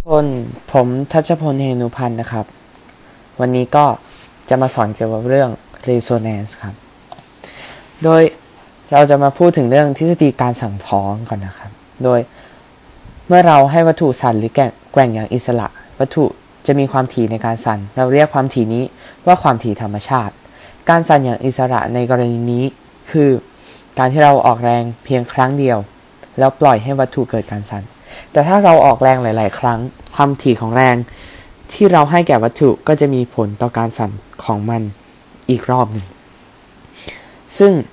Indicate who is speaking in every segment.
Speaker 1: คนผมทัชพล เฮนุพันธ์นะครับวันนี้ก็จะมาสอนเกี่ยวกับเรื่อง resonance ครับโดยเราจะมาพูดถึงเรื่องทฤษฎีการสั่นพ้องก่อนนะครับโดยเมื่อเราให้วัตถุสั่นหรือแกว่งอย่างอิสระวัตถุจะมีความถี่ในการสั่นเราเรียกความถี่นี้ว่าความถี่ธรรมชาติการสั่นอย่างอิสระในกรณีนี้คือการที่เราออกแรงเพียงครั้งเดียวแล้วปล่อยให้วัตถุเกิดการสั่นแต่ถ้าเราออกแรงหลายๆครั้งความถี่ของแรงที่เราให้แก่วัตถุก็จะมีผลต่อการสั่นของมันอีกรอบหนึ่งซึ่ง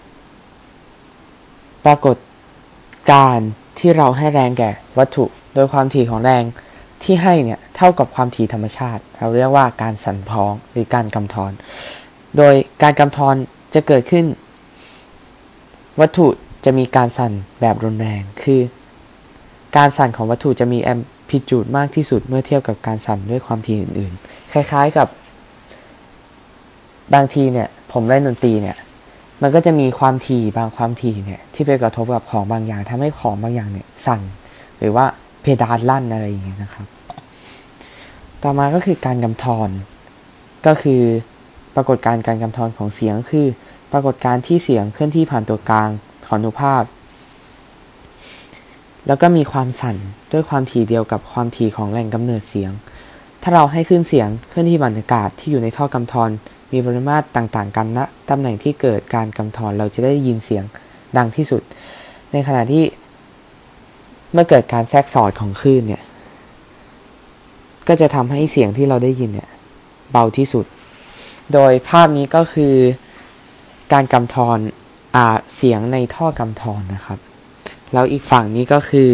Speaker 1: ปรากฏการที่เราให้แรงแก่วัตถุโดยความถี่ของแรงที่ให้เนี่ยเท่ากับความถี่ธรรมชาติเราเรียกว่าการสั่นพ้องหรือการกำทอนโดยการกำทอนจะเกิดขึ้นวัตถุจะมีการสั่นแบบรุนแรงคือการสั่นของวัตถุจะมีแอมพลิจูดมากที่สุดเมื่อเทียบกับการสั่นด้วยความถี่อื่นๆคล้ายๆกับบางทีเนี่ยผมเล่นดนตรีเนี่ยมันก็จะมีความถี่บางความถี่เนี่ยที่ไปกระทบกับของบางอย่างทำให้ของบางอย่างเนี่ยสั่นหรือว่าเพดานลั่นอะไรอย่างเงี้ยนะครับต่อมาก็คือการกำทอนก็คือปรากฏการณ์การกำทอนของเสียงคือปรากฏการณ์ที่เสียงเคลื่อนที่ผ่านตัวกลางของอนุภาคแล้วก็มีความสั่นด้วยความถี่เดียวกับความถี่ของแหล่งกำเนิดเสียงถ้าเราให้คลื่นเสียงเคลื่อนที่ผ่านอากาศที่อยู่ในท่อกำทอนมีปริมาตรต่างๆกันณตำแหน่งที่เกิดการกำทอนเราจะได้ยินเสียงดังที่สุดในขณะที่เมื่อเกิดการแทรกสอดของคลื่นเนี่ยก็จะทำให้เสียงที่เราได้ยินเนี่ยเบาที่สุดโดยภาพนี้ก็คือการกำทอนเสียงในท่อกำทอนนะครับแล้วอีกฝั่งนี้ก็คือ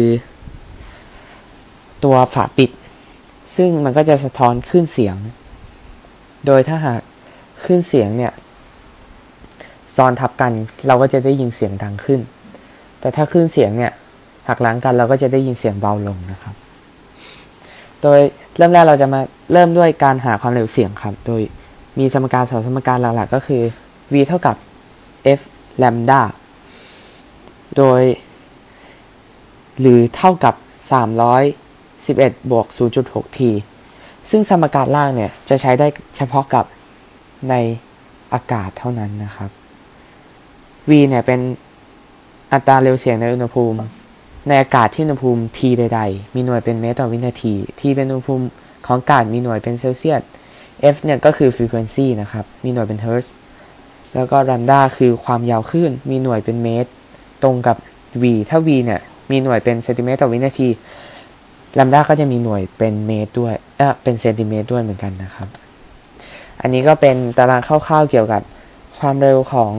Speaker 1: ตัวฝาปิดซึ่งมันก็จะสะท้อนคลื่นเสียงโดยถ้าหากคลื่นเสียงเนี่ยซ้อนทับกันเราก็จะได้ยินเสียงดังขึ้นแต่ถ้าคลื่นเสียงเนี่ยหักหลังกันเราก็จะได้ยินเสียงเบาลงนะครับโดยเริ่มแรกเราจะมาเริ่มด้วยการหาความเร็วเสียงครับโดยมีสมการ2สมการหลักๆก็คือ v เท่ากับ f lambda โดยหรือเท่ากับ311บวก 0.6 t ซึ่งสมการล่างเนี่ยจะใช้ได้เฉพาะกับในอากาศเท่านั้นนะครับ v เนี่ยเป็นอัตราเร็วเสียงในอุณหภูมิในอากาศที่อุณหภูมิ t ใดๆมีหน่วยเป็นเมตรต่อวินาที t เป็นอุณหภูมิของอากาศมีหน่วยเป็นเซลเซียส f เนี่ยก็คือ frequency นะครับมีหน่วยเป็นเฮิร์ตซ์แล้วก็ lambda คือความยาวคลื่นมีหน่วยเป็นเมตรตรงกับ v ถ้า v เนี่ยมีหน่วยเป็นเซนติเมตรต่อวินาทีลัมดาก็จะมีหน่วยเป็นเมตรด้วยเป็นเซนติเมตรด้วยเหมือนกันนะครับอันนี้ก็เป็นตารางคร่าวๆเกี่ยวกับความเร็วของ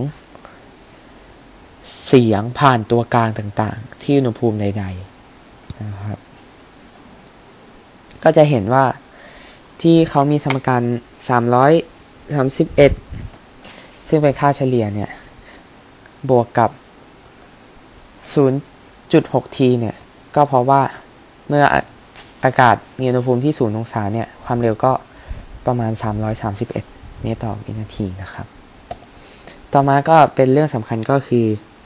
Speaker 1: เสียงผ่านตัวกลางต่างๆที่อุณหภูมิใดๆนะครับก็จะเห็นว่าที่เขามีสมการ331ซึ่งเป็นค่าเฉลี่ยเนี่ยบวกกับ0.6 t เนี่ยก็เพราะว่าเมื่ออากาศมีอุณหภูมิที่0 องศาเนี่ยความเร็วก็ประมาณ331เมตรต่อวินาทีนะครับต่อมาก็เป็นเรื่องสำคัญก็คือ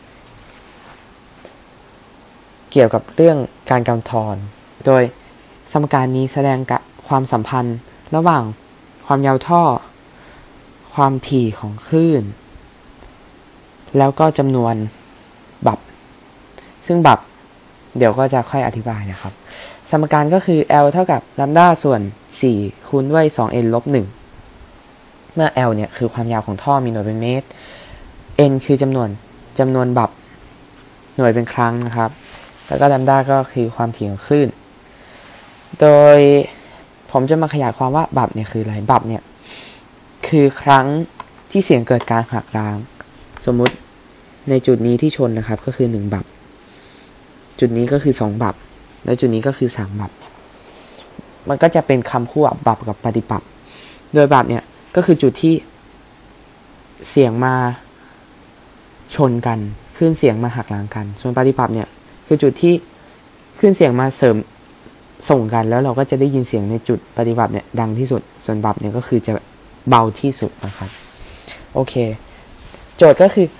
Speaker 1: เกี่ยวกับเรื่องการกำทอนโดยสมการนี้แสดงความสัมพันธ์ระหว่างความยาวท่อความถี่ของคลื่นแล้วก็จำนวนบับซึ่งบับเดี๋ยวก็จะค่อยอธิบายนะครับสมการก็คือ L เท่ากับลัมดาส่วน4คูณด้วย 2n ลบ 1เมื่อ L เนี่ยคือความยาวของท่อมีหน่วยเป็นเมตร n คือจำนวนบับหน่วยเป็นครั้งนะครับแล้วก็ลัมดาก็คือความถี่ของคลื่นโดยผมจะมาขยายความว่าบับเนี่ยคืออะไรบับเนี่ยคือครั้งที่เสียงเกิดการหักล้างสมมุติในจุดนี้ที่ชนนะครับก็คือ1บับจุดนี้ก็คือ2บับและจุดนี้ก็คือ3บับมันก็จะเป็นคำคู่บับกับปฏิปักษ์โดยบับเนี่ยก็คือจุดที่เสียงมาชนกันคลื่นเสียงมาหักล้างกันส่วนปฏิปักษ์เนี่ยคือจุดที่คลื่นเสียงมาส่งกันแล้วเราก็จะได้ยินเสียงในจุดปฏิปักษ์เนี่ยดังที่สุดส่วนบับเนี่ยก็คือจะเบาที่สุดนะครับโอเคโจทย์ก็คือ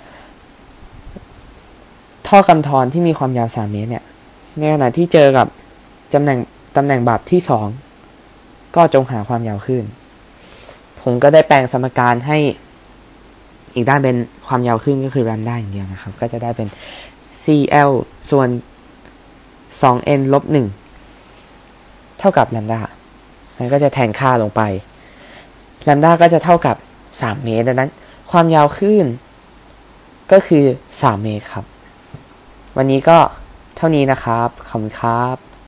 Speaker 1: ท่อกำทอนที่มีความยาว3เมตรเนี่ยในขณะที่เจอกับตำแหน่งตำแหน่งแบบที่2ก็จงหาความยาวคลื่นผมก็ได้แปลงสมการให้อีกด้านเป็นความยาวคลื่นก็คือแลมด้าอย่างเดียวนะครับก็จะได้เป็น CL ส่วน 2n ลบ 1เท่ากับแลมด้าแล้วก็จะแทนค่าลงไปแลมด้าก็จะเท่ากับ3เมตรดังนั้นความยาวคลื่นก็คือ3เมตรครับวันนี้ก็เท่านี้นะครับขอบคุณครับ